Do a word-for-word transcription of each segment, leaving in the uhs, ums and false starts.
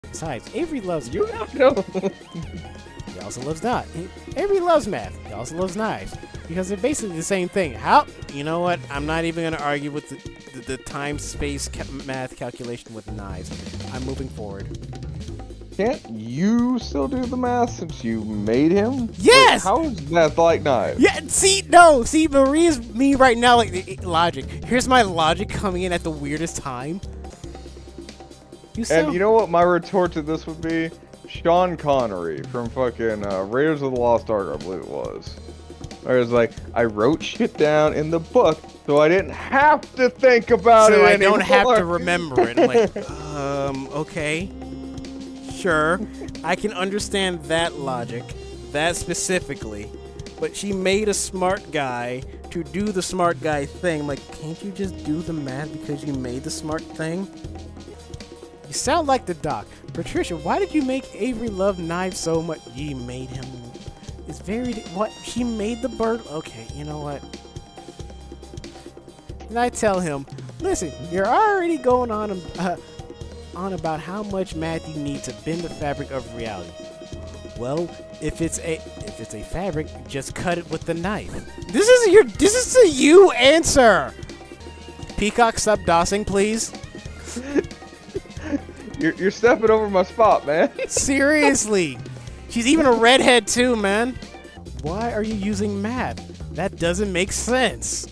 Besides, Avery loves you. No. He also loves not. Avery loves math. He also loves knives because they're basically the same thing. How? You know what? I'm not even gonna argue with the the, the time space ca math calculation with knives. I'm moving forward. Can't you still do the math since you made him? Yes! Wait, how is math like knives? Yeah, see, no, see, Maria's me right now, like, logic. Here's my logic coming in at the weirdest time. You sound... And you know what my retort to this would be? Sean Connery from fucking uh, Raiders of the Lost Ark, I believe it was. Where it's like, I wrote shit down in the book so I didn't have to think about so it So I anymore. don't have to remember it. I'm like, um, okay. Sure, I can understand that logic, that specifically, but she made a smart guy to do the smart guy thing. Like, can't you just do the math because you made the smart thing? You sound like the doc. Patricia, why did you make Avery love knives so much? You made him. It's very. What? She made the bird. Okay, you know what? And I tell him, listen, you're already going on. Uh, on about how much math you need to bend the fabric of reality. Well, if it's a if it's a fabric, just cut it with the knife. This is your this is a you answer. Peacock, stop dossing, please. You're you're stepping over my spot, man. Seriously, she's even a redhead too, man. Why are you using math? That doesn't make sense.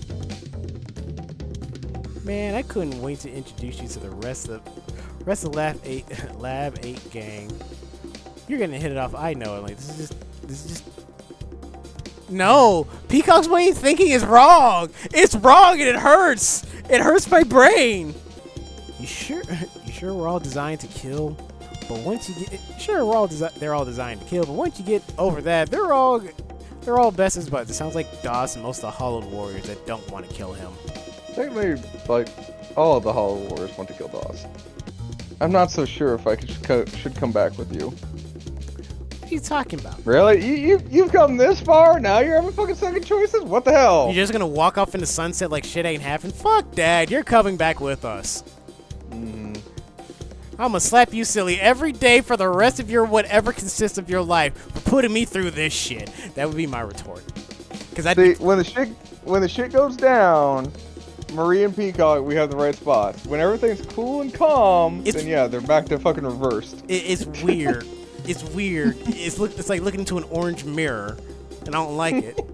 Man, I couldn't wait to introduce you to the rest of rest of Lab Eight Lab Eight gang. You're gonna hit it off. I know it. Like this is just this is just no. Peacock's way of thinking is wrong. It's wrong and it hurts. It hurts my brain. You sure? You sure we're all designed to kill? But once you get sure we're all desi they're all designed to kill. But once you get over that, they're all they're all best as buds. It sounds like Doss and most of the Hollowed Warriors that don't want to kill him. Technically, like, all of the Hollow Warriors want to kill Doss. I'm not so sure if I could, co should come back with you. What are you talking about? Really? You, you, you've come this far? Now you're having fucking second choices? What the hell? You're just gonna walk off into sunset like shit ain't happened? Fuck, Dad. You're coming back with us. Mm. I'm gonna slap you silly every day for the rest of your whatever consists of your life for putting me through this shit. That would be my retort. Cause I See, when the shit when the shit goes down, Marie and Peacock, we have the right spot. When everything's cool and calm, it's, then yeah, they're back to fucking reversed. It, it's weird. It's weird. It's look. It's like looking into an orange mirror, and I don't like it.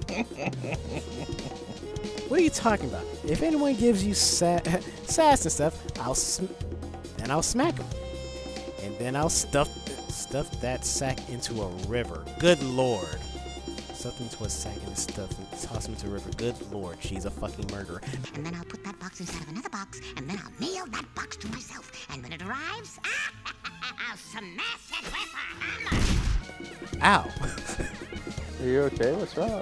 What are you talking about? If anyone gives you sa sass and stuff, I'll sm then I'll smack them, and then I'll stuff stuff that sack into a river. Good lord. Stuff him into a sack and stuff and toss him into a river. Good lord, she's a fucking murderer. And then I'll put that box inside of another box, and then I'll mail that box to myself. And when it arrives, I'll smash it with a hammer. Ow. Are you okay? What's wrong?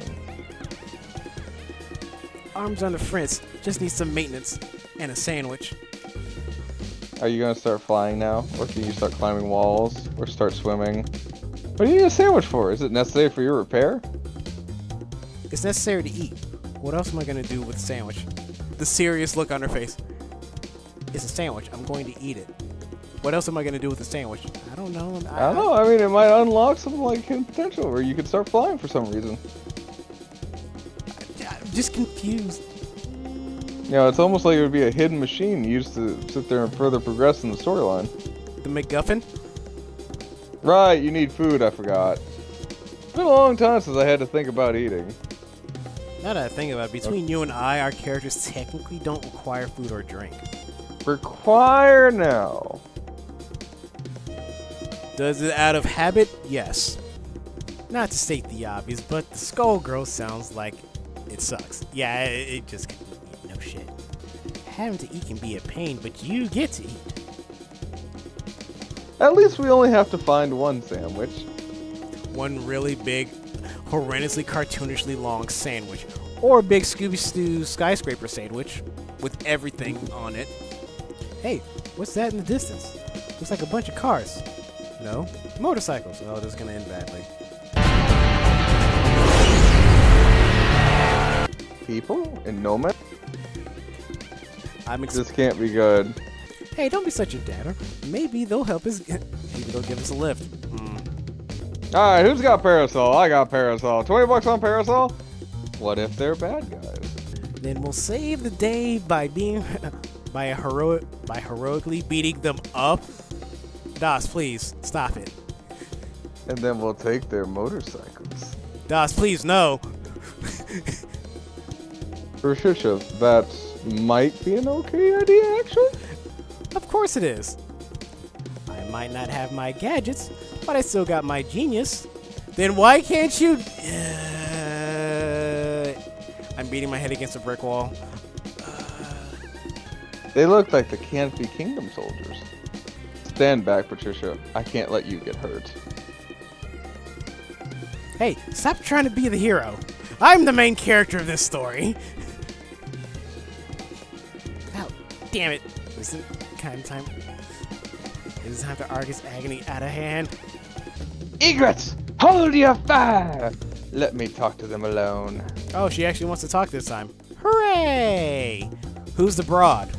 Arms on the fritz. Just need some maintenance and a sandwich. Are you gonna start flying now? Or can you start climbing walls? Or start swimming? What do you need a sandwich for? Is it necessary for your repair? It's necessary to eat. What else am I gonna do with a sandwich? The serious look on her face. It's a sandwich. I'm going to eat it. What else am I gonna do with the sandwich? I don't know. I, I don't know. I mean, it might unlock some like hidden potential, or you could start flying for some reason. I, I'm just confused. You know, it's almost like it would be a hidden machine used to sit there and further progress in the storyline. The MacGuffin? Right, you need food. I forgot. It's been a long time since I had to think about eating. Now that I think about it, between okay. you and I, our characters technically don't require food or drink. Require now. Does it out of habit? Yes. Not to state the obvious, but the Skullgirls sounds like it sucks. Yeah, it, it just no shit. Having to eat can be a pain, but you get to eat. At least we only have to find one sandwich. One really big, horrendously cartoonishly long sandwich. Or a big Scooby-Doo skyscraper sandwich with everything on it. Hey, what's that in the distance? Looks like a bunch of cars. No? Motorcycles. Oh, this is gonna end badly. People in no man. I'm ex this can't be good. Hey, don't be such a downer. Maybe they'll help us. Maybe they'll give us a lift. Mm. All right, who's got Parasol? I got Parasol. twenty bucks on Parasol? What if they're bad guys? Then we'll save the day by being by a heroic by heroically beating them up. Das, please stop it. And then we'll take their motorcycles. Das, please no. For Shusha, that might be an okay idea, actually. Of course it is. I might not have my gadgets, but I still got my genius. Then why can't you? Uh, I'm beating my head against a brick wall. Uh, They look like the Canopy Kingdom soldiers. Stand back, Patricia. I can't let you get hurt. hey, stop trying to be the hero. I'm the main character of this story. Oh, damn it. Isn't kind of time. It is time to Argus agony out of hand. Egrets! Hold your fire! Let me talk to them alone. Oh, she actually wants to talk this time. Hooray! Who's the broad?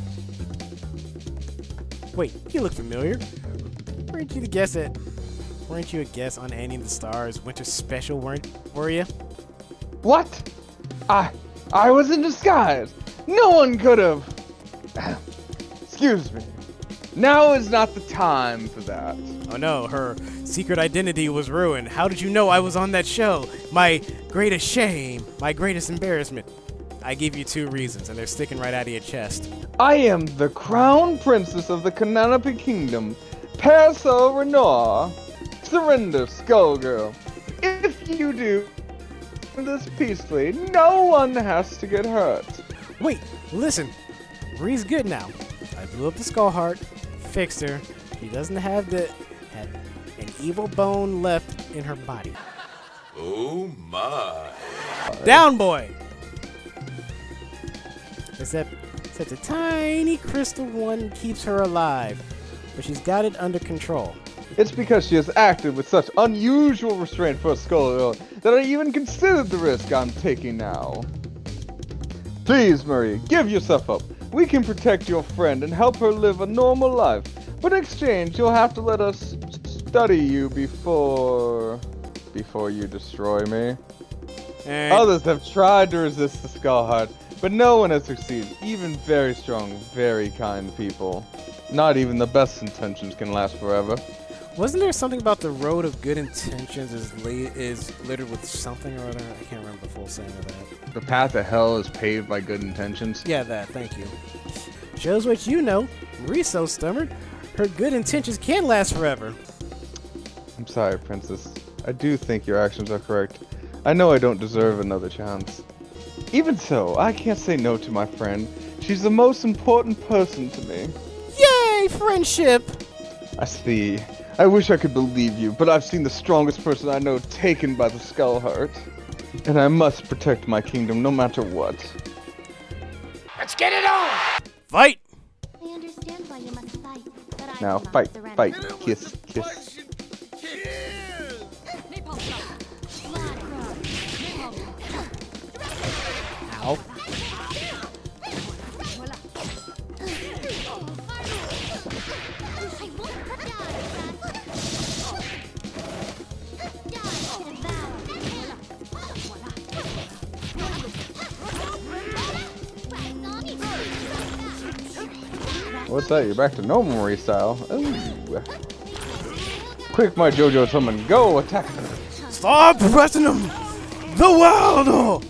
Wait, you look familiar. Weren't you the guess at? Weren't you a guest on Annie and the Stars Winter Special? Weren't were you? What? I I was in disguise. No one could have. Excuse me. Now is not the time for that. Oh no, her secret identity was ruined. How did you know I was on that show? My greatest shame, my greatest embarrassment. I gave you two reasons, and they're sticking right out of your chest. I am the crown princess of the Canopy Kingdom, Perso Renoir. Surrender, Skullgirl. If you do this peacefully, no one has to get hurt. Wait, listen. Bree's good now. I blew up the Skullheart, fixed her. She doesn't have the have an evil bone left in her body. Oh my. Down, boy! Except, except a tiny crystal one keeps her alive, but she's got it under control. It's because she has acted with such unusual restraint for a Skullgirl that I even considered the risk I'm taking now. Please, Marie, give yourself up. We can protect your friend and help her live a normal life, but in exchange, you'll have to let us study you before... before you destroy me. And Others have tried to resist the Skullheart, but no one has succeeded. Even very strong, very kind people. Not even the best intentions can last forever. wasn't there something about the road of good intentions is la is littered with something or other? I can't remember the full saying of that. The path to hell is paved by good intentions. Yeah, that. Thank you. Shows what you know. Marie's so stubborn. Her good intentions can last forever. I'm sorry, Princess. I do think your actions are correct. I know I don't deserve another chance. Even so, I can't say no to my friend. She's the most important person to me. Yay, friendship! I see. I wish I could believe you, but I've seen the strongest person I know taken by the Skullheart. And I must protect my kingdom no matter what. Let's get it on! Fight! I understand why you must fight, but I Now will not fight, surrender. fight, kiss, kiss. Ow. What's that? You're back to normal Marie style. Ooh. Quick, my JoJo summon. Go, attack them. Stop pressing them! The world!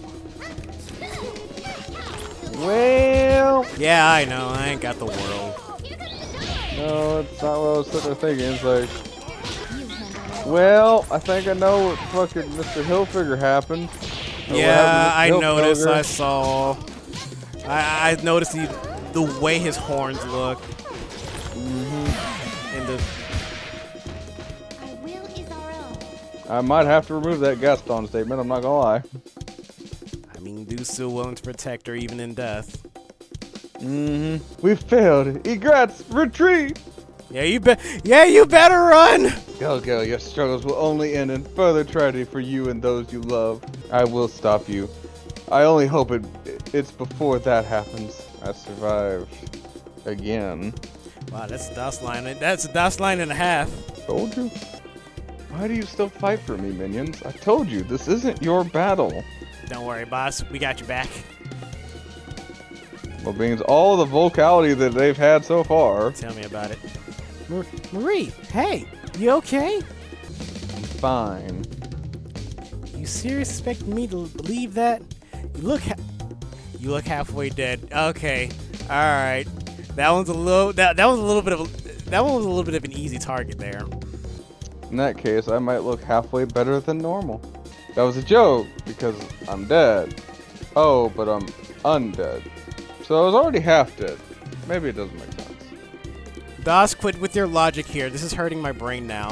Well, Yeah, I know. I ain't got the world. no, it's not what I was sitting there thinking. It's like, well, I think I know what fucking Mister Hilfiger happened. Or what Yeah, I happened to noticed. Hilfiger. I saw. I, I noticed the, the way his horns look. Mm-hmm. And the. Our will is our own. I might have to remove that Gaston statement. I'm not gonna lie. I mean, dude's still willing to protect her even in death. Mm-hmm. We failed. Egrets, retreat. Yeah, you bet. Yeah, you better run. Go, go. Your struggles will only end in further tragedy for you and those you love. I will stop you. I only hope it it's before that happens. I survived again. Wow, that's a DOS line. That's a DOS line and a half. Told you. Why do you still fight for me, minions? I told you, this isn't your battle. Don't worry, boss. We got you back. Well, beans, all the vocality that they've had so far. Tell me about it. Mar Marie, hey, you okay? I'm fine. You seriously expect me to believe that? You look, ha you look halfway dead. Okay, all right. That one's a little. That that was a little bit of. A, that one was a little bit of an easy target there. In that case, I might look halfway better than normal. That was a joke because I'm dead. Oh, but I'm undead. So I was already half dead. Maybe it doesn't make sense. DOS, quit with your logic here. This is hurting my brain now.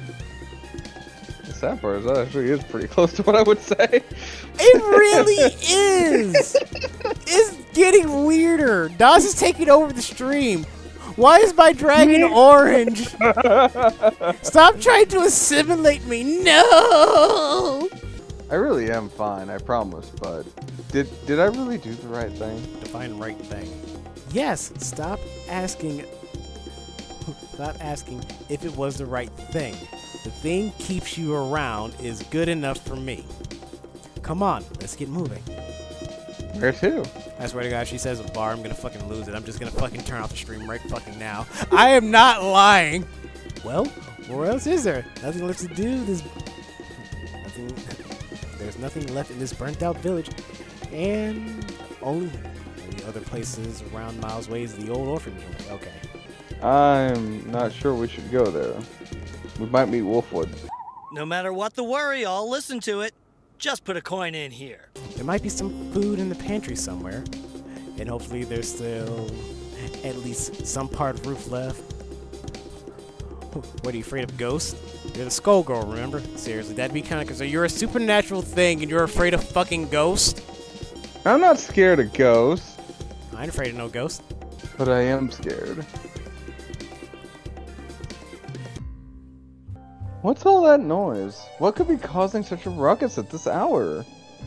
The sad part is that actually is pretty close to what I would say. It really is! It's getting weirder. DOS is taking over the stream. Why is my dragon orange? Stop trying to assimilate me. No! I really am fine, I promise, but did did I really do the right thing? Define right thing. Yes, stop asking stop asking if it was the right thing. The thing keeps you around is good enough for me. Come on, let's get moving. Where to? I swear to God, she says a bar, I'm gonna fucking lose it. I'm just gonna fucking turn off the stream right fucking now. I am not lying. Well, where else is there? Nothing left to do. This nothing. There's nothing left in this burnt out village, and only, only other places around miles away is the old orphanage. Okay. I'm not sure we should go there. We might meet Wolfwood. No matter what the worry, I'll listen to it. Just put a coin in here. There might be some food in the pantry somewhere, and hopefully there's still at least some part of roof left. What, are you afraid of ghosts? You're the Skullgirl, remember? Seriously, that'd be kind of... So you're a supernatural thing, and you're afraid of fucking ghosts? I'm not scared of ghosts. I ain't afraid of no ghosts. But I am scared. What's all that noise? What could be causing such a ruckus at this hour?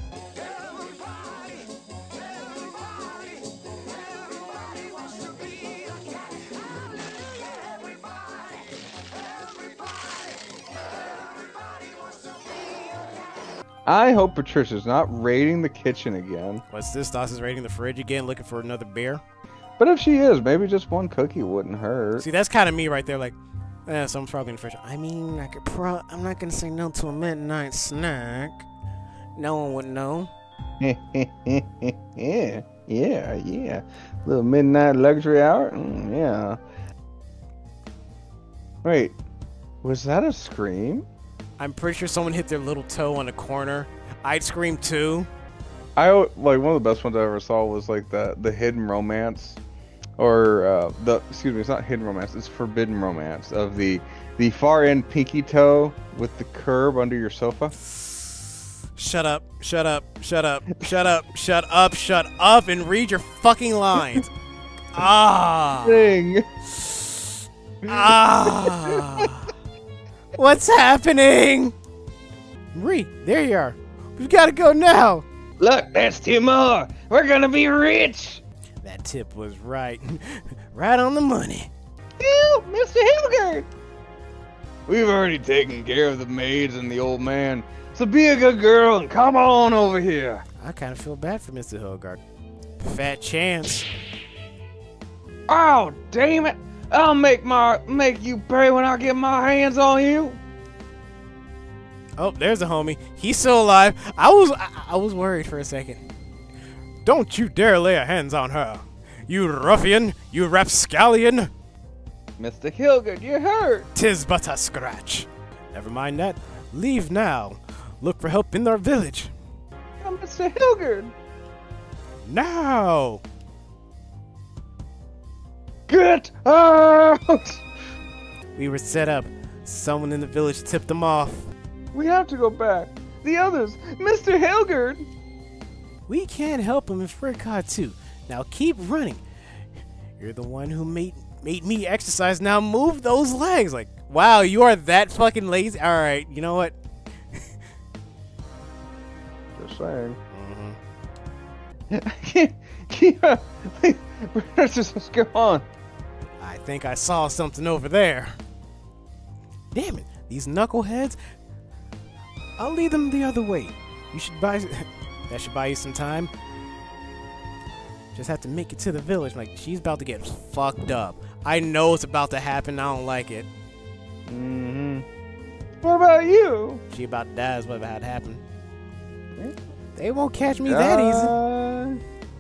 I hope Patricia's not raiding the kitchen again. What's this? DOS is raiding the fridge again, looking for another beer? But if she is, maybe just one cookie wouldn't hurt. See, that's kind of me right there, like, eh, someone's probably in the fridge. I mean, I could pro- I'm not going to say no to a midnight snack. No one would know. yeah, yeah, yeah. Little midnight luxury hour? Mm, yeah. Wait, was that a scream? I'm pretty sure someone hit their little toe on a corner. I'd scream too. I like one of the best ones I ever saw was like the the hidden romance, or uh, the excuse me, it's not hidden romance, it's forbidden romance of the the far end pinky toe with the curb under your sofa. Shut up! Shut up! Shut up! Shut up! Shut up! Shut up! And read your fucking lines. Ah. Thing. Ah. What's happening? Marie, there you are. We've got to go now. Look, that's two more. We're gonna be rich. That tip was right. Right on the money. Help, Mister Hilgard. We've already taken care of the maids and the old man. So be a good girl and come on over here. I kind of feel bad for Mister Hilgard. Fat chance. Oh, damn it. I'll make my make you pay when I get my hands on you. Oh, there's a homie. He's still alive. I was I, I was worried for a second. Don't you dare lay a hands on her. You ruffian, you rapscallion. Mister Hilgard, you're hurt. Tis but a scratch. Never mind that. Leave now. Look for help in our village. Oh, Mister Hilgard. Now. Get out! We were set up. Someone in the village tipped them off. We have to go back. The others, Mister Hilgard. We can't help him if we're caught too. Now keep running. You're the one who made made me exercise. Now move those legs. Like, wow, you are that fucking lazy. All right, you know what? Just saying. Mm-hmm. I can't keep up. Let's just go on. I think I saw something over there. Damn it, these knuckleheads. I'll lead them the other way. You should buy... that should buy you some time. Just have to make it to the village. Like, she's about to get fucked up. I know it's about to happen. I don't like it. Mm-hmm. What about you? She about to die is what about to happen. They won't catch me that easy.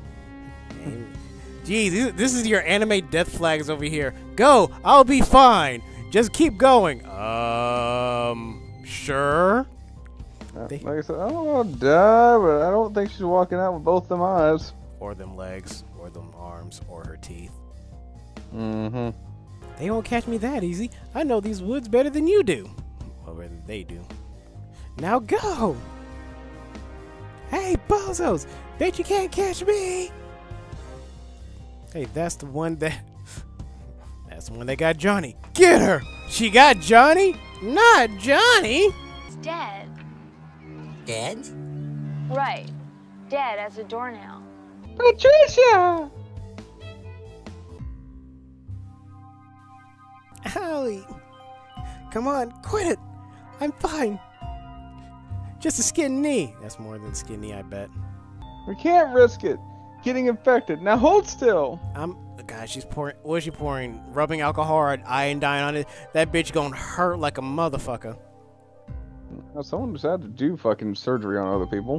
Jeez, this is your anime death flags over here. Go, I'll be fine. Just keep going. Um, sure. Uh, like I said, I don't want to die, but I don't think she's walking out with both them eyes. Or them legs, or them arms, or her teeth. Mm-hmm. They won't catch me that easy. I know these woods better than you do. Or rather, they do. Now go! Hey, bozos! Bet you can't catch me! Hey, that's the one that... That's the one that got Johnny. Get her! She got Johnny? Not Johnny! He's dead. Dead? Right. Dead as a doornail. Patricia! Howie! Come on, quit it! I'm fine! Just a skin knee. That's more than skin knee, I bet. We can't risk it. Getting infected. Now hold still. I'm... God, she's pouring... What is she pouring? Rubbing alcohol or iodine on it? That bitch gonna hurt like a motherfucker. Now, someone just had to do fucking surgery on other people.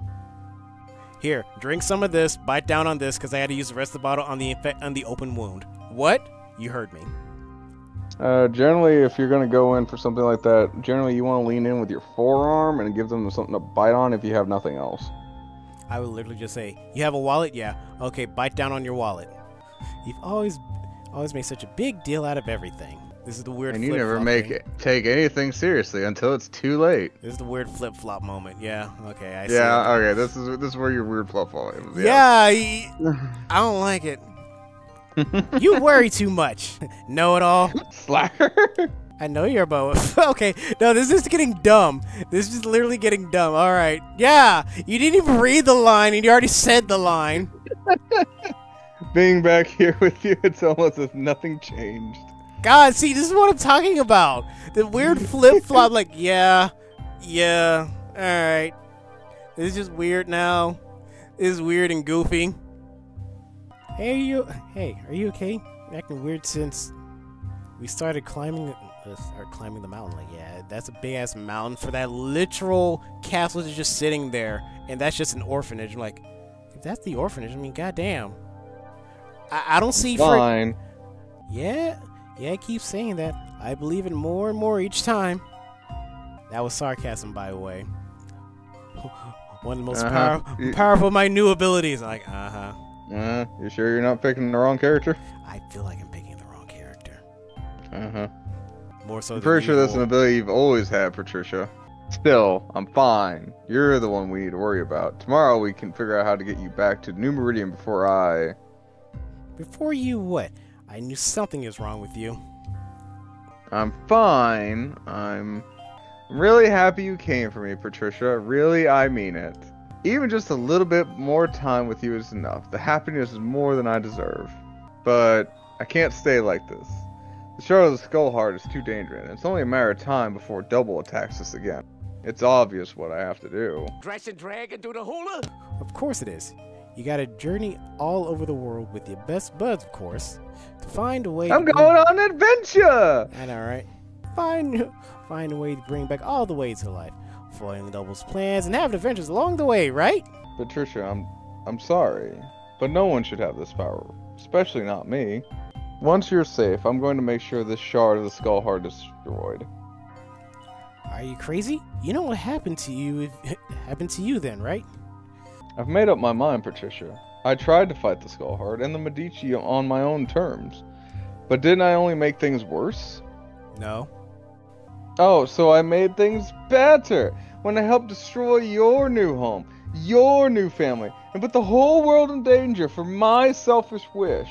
Here, drink some of this, bite down on this, because I had to use the rest of the bottle on the infe- on the open wound. What? You heard me. Uh, generally, if you're gonna go in for something like that, generally you want to lean in with your forearm and give them something to bite on if you have nothing else. I would literally just say, you have a wallet? Yeah. Okay, bite down on your wallet. You've always always made such a big deal out of everything. This is the weird And you flip-flop never make thing. it, take anything seriously until it's too late. This is the weird flip-flop moment. Yeah, okay, I see. Yeah, okay, this is this is where your weird flip flop is. Yeah, y- I don't like it. You worry too much. Know it all. Slacker. I know you're both. Okay, no, this is getting dumb. This is literally getting dumb. All right. Yeah, you didn't even read the line, and you already said the line. Being back here with you, it's almost as nothing changed. God, see, this is what I'm talking about. The weird flip-flop, like, yeah, yeah, all right. This is just weird now. This is weird and goofy. Hey, are you, hey, are you okay? You're acting weird since we started climbing, uh, started climbing the mountain. Like, yeah, that's a big-ass mountain for that literal castle that's just sitting there, and that's just an orphanage. I'm like, if that's the orphanage, I mean, goddamn. I, I don't see... Fine. Frick- yeah. Yeah, I keep saying that. I believe it more and more each time. That was sarcasm, by the way. One of the most Uh-huh. power You- powerful of my new abilities. I'm like, uh-huh. Uh, you sure you're not picking the wrong character? I feel like I'm picking the wrong character. Uh-huh. More so I'm than pretty sure that's an usual. ability you've always had, Patricia. Still, I'm fine. You're the one we need to worry about. Tomorrow we can figure out how to get you back to New Meridian before I... Before you what? I knew something is wrong with you. I'm fine. I'm really happy you came for me, Patricia. Really, I mean it. Even just a little bit more time with you is enough. The happiness is more than I deserve. But I can't stay like this. The Shadow of the Skullheart is too dangerous, and it's only a matter of time before Double attacks us again. It's obvious what I have to do. Dress and drag and do the hula? Of course it is. You gotta journey all over the world with your best buds, of course, to find a way I'm to going on an adventure! I know, right? Find, find a way to bring back all the ways to life. Foiling Double's plans and having adventures along the way, right? Patricia, I'm I'm sorry, but no one should have this power, especially not me. Once you're safe, I'm going to make sure this shard of the Skullheart is destroyed. Are you crazy? You know what happened to you if it happened to you then, right? I've made up my mind, Patricia. I tried to fight the Skullheart and the Medici on my own terms. But didn't I only make things worse? No. Oh, so I made things better when I helped destroy your new home, your new family, and put the whole world in danger for my selfish wish.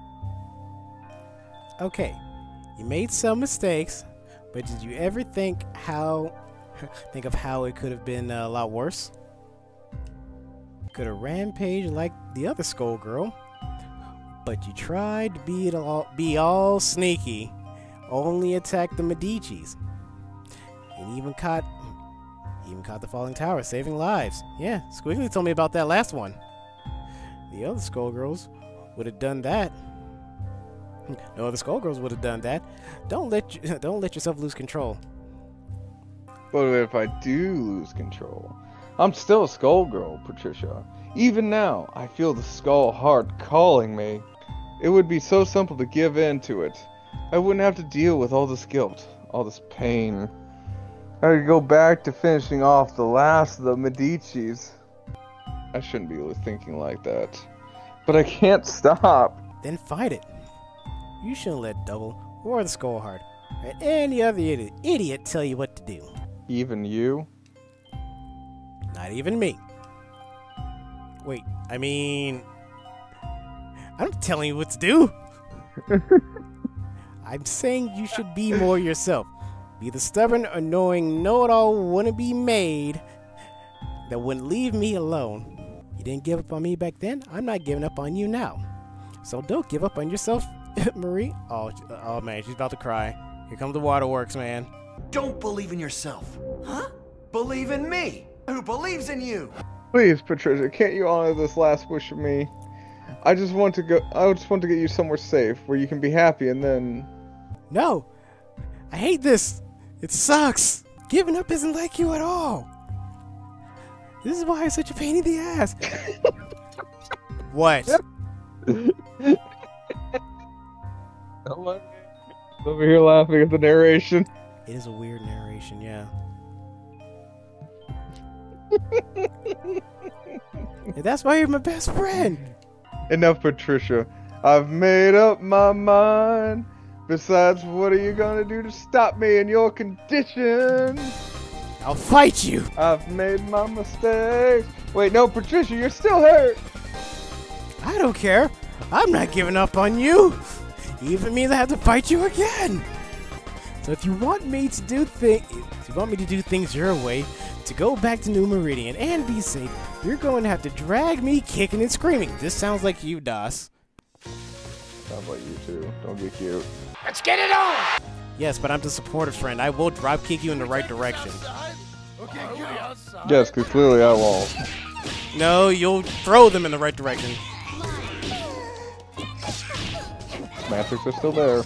Okay, you made some mistakes, but did you ever think how think of how it could have been a lot worse? Could have rampaged like the other Skullgirl. But you tried to be it all, be all sneaky, only attack the Medicis, and even caught, even caught the falling tower, saving lives. Yeah, Squiggly told me about that last one. The other Skullgirls would have done that. No other Skullgirls would have done that. Don't let you, don't let yourself lose control. But if I do lose control, I'm still a Skullgirl, Patricia. Even now, I feel the Skullheart calling me. It would be so simple to give in to it. I wouldn't have to deal with all this guilt, all this pain. I could go back to finishing off the last of the Medicis. I shouldn't be thinking like that. But I can't stop. Then fight it. You shouldn't let Double or the Skullheart or any other idiot, idiot tell you what to do. Even you? Not even me. Wait, I mean... I'm not telling you what to do. I'm saying you should be more yourself. Be the stubborn, annoying, know-it-all wannabe maid that wouldn't leave me alone. You didn't give up on me back then. I'm not giving up on you now. So don't give up on yourself, Marie. Oh, oh man, she's about to cry. Here comes the waterworks, man. Don't believe in yourself. Huh? Believe in me. Who believes in you? Please, Patricia, can't you honor this last wish of me? I just want to go. I just want to get you somewhere safe where you can be happy, and then. No, I hate this. It sucks. Giving up isn't like you at all. This is why I'm such a pain in the ass. What? Over here laughing at the narration. It is a weird narration, yeah. And that's why you're my best friend. Enough, Patricia. I've made up my mind. Besides, what are you gonna do to stop me in your condition? I'll fight you. I've made my mistakes. Wait, no, Patricia, you're still hurt. I don't care. I'm not giving up on you. Even means I have to fight you again. So if you want me to do things, if you want me to do things your way, to go back to New Meridian and be safe, you're going to have to drag me kicking and screaming. This sounds like you, Das. Sounds like you too. Don't get cute. Let's get it on! Yes, but I'm the supportive friend. I will drop kick you in the right direction. Yes, because clearly I won't. No, you'll throw them in the right direction. Matrix are still there.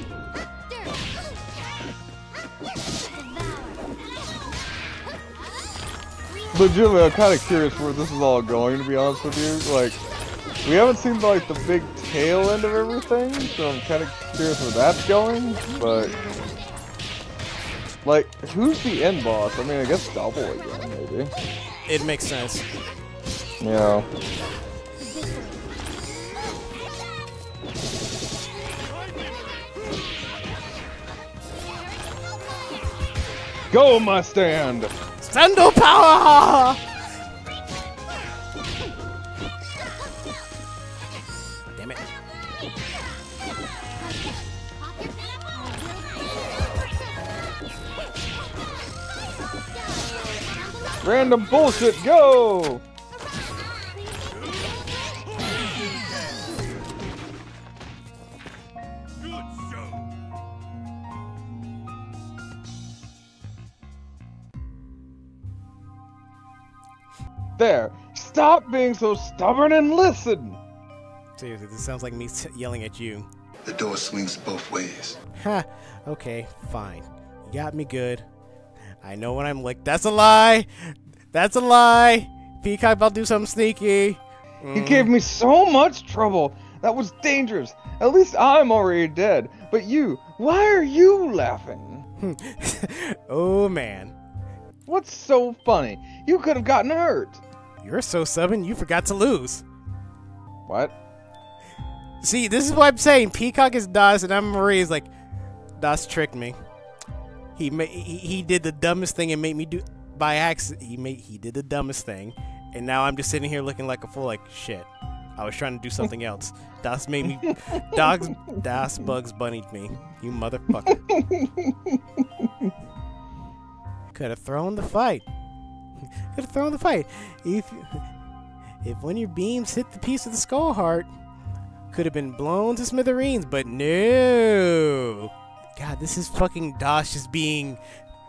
Legitimately, I'm kind of curious where this is all going, to be honest with you. Like, we haven't seen like the big tail end of everything, so I'm kind of curious where that's going. But, like, who's the end boss? I mean, I guess Double again, maybe. It makes sense. Yeah. Go, my stand! Stando power! Damn it. Random bullshit, go! There! Stop being so stubborn and listen! Seriously, this sounds like me yelling at you. The door swings both ways. Ha! Okay, fine. You got me good. I know when I'm like, that's a lie! That's a lie! Peacock about to do something sneaky. Mm. You gave me so much trouble! That was dangerous! At least I'm already dead. But you, why are you laughing? Oh man. What's so funny? You could have gotten hurt. You're so stubborn, you forgot to lose. What? See, this is what I'm saying. Peacock is Das, and I'm Marie is like, Das tricked me. He made he, he did the dumbest thing and made me do by accident. He made he did the dumbest thing, and now I'm just sitting here looking like a fool. Like shit, I was trying to do something else. Das made me. Dogs. Das Bugs Bunnied me. You motherfucker. Could have thrown the fight. Could have thrown the fight. If if one of your beams hit the piece of the Skullheart, could have been blown to smithereens, but no. God, this is fucking Dosh just being.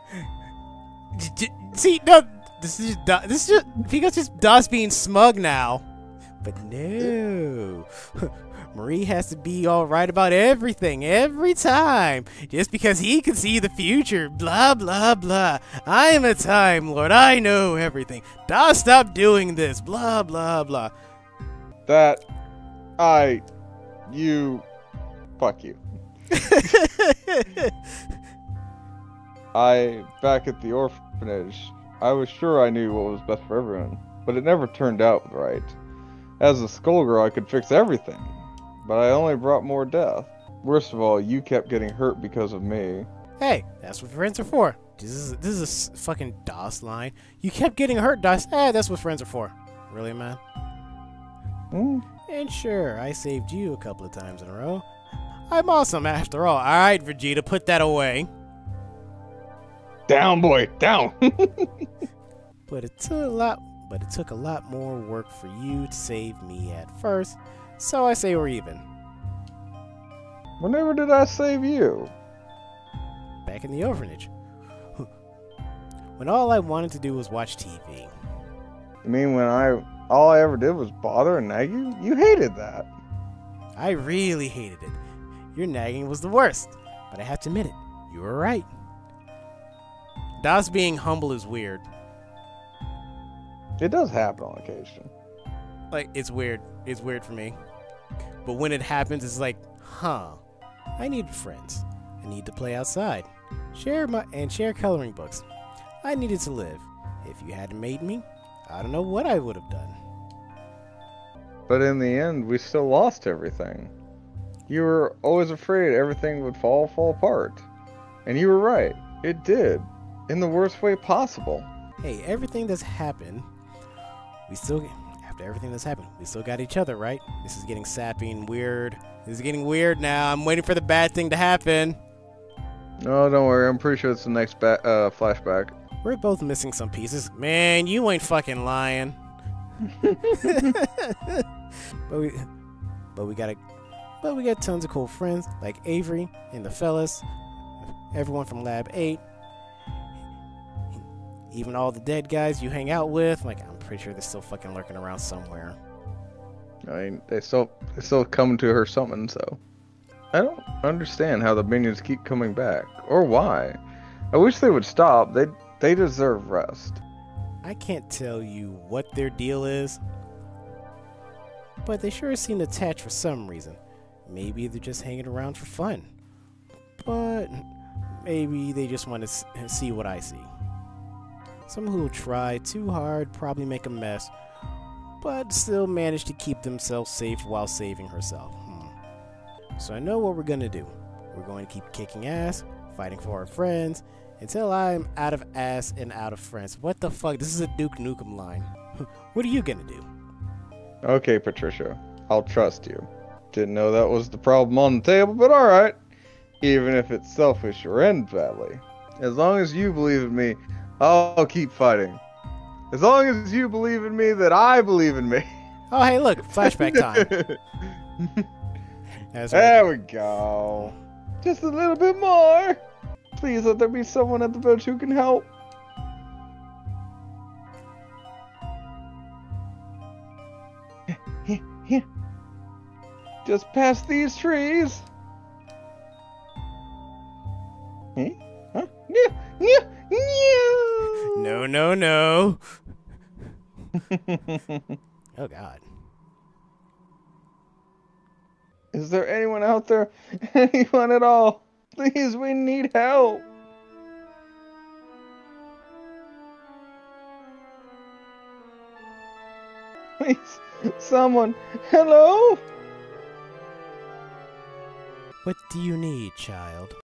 See, no, this is just, this is just because just Dosh being smug now, but no. Marie has to be all right about everything every time just because he can see the future. Blah blah blah. I am a Time Lord. I know everything. Dosh, stop doing this. Blah blah blah. That, I, you, fuck you. I, back at the orphanage, I was sure I knew what was best for everyone, but it never turned out right. As a Skullgirl, I could fix everything, but I only brought more death. Worst of all, you kept getting hurt because of me. Hey, that's what friends are for. This is this is a s fucking DOS line. You kept getting hurt, DOS. Hey, that's what friends are for. Really, man? Hmm? And sure, I saved you a couple of times in a row. I'm awesome after all. Alright, Vegeta, put that away. Down, boy, down! But it took a lot but it took a lot more work for you to save me at first, so I say we're even. Whenever did I save you? Back in the orphanage. When all I wanted to do was watch T V. You mean when I all I ever did was bother and nag you? You hated that. I really hated it. Your nagging was the worst, but I have to admit it, you were right. DOS being humble is weird. It does happen on occasion. Like, it's weird. It's weird for me. But when it happens, it's like, huh, I need friends. I need to play outside. Share my and share coloring books. I needed to live. If you hadn't made me, I don't know what I would have done. But in the end, we still lost everything. You were always afraid everything would fall, fall apart. And you were right. It did. In the worst way possible. Hey, everything that's happened, we still, after everything that's happened, we still got each other, right? This is getting sappy and weird. This is getting weird now. I'm waiting for the bad thing to happen. No, don't worry. I'm pretty sure it's the next ba uh, flashback. We're both missing some pieces. Man, you ain't fucking lying. but we, but we gotta, but we got tons of cool friends like Avery and the fellas, everyone from Lab eight, even all the dead guys you hang out with. Like, I'm pretty sure they're still fucking lurking around somewhere. I mean, they still, they still coming to her something. So, I don't understand how the minions keep coming back or why. I wish they would stop. They, they deserve rest. I can't tell you what their deal is, but they sure seem attached for some reason. Maybe they're just hanging around for fun, but maybe they just want to see what I see. Someone who will try too hard, probably make a mess, but still manage to keep themselves safe while saving herself. Hmm. So I know what we're gonna do. We're going to keep kicking ass, fighting for our friends, until I'm out of ass and out of friends. What the fuck? This is a Duke Nukem line. What are you gonna do? Okay, Patricia. I'll trust you. Didn't know that was the problem on the table, but alright. Even if it's selfish or ends badly. As long as you believe in me, I'll keep fighting. As long as you believe in me that I believe in me. Oh, hey, look. Flashback time. That's there right. we go. Just a little bit more. Please let there be someone at the bench who can help. Just past these trees. Huh? No, no, no. Oh, God. Is there anyone out there? Anyone at all? Please, we need help. Please, someone. Hello? What do you need, child?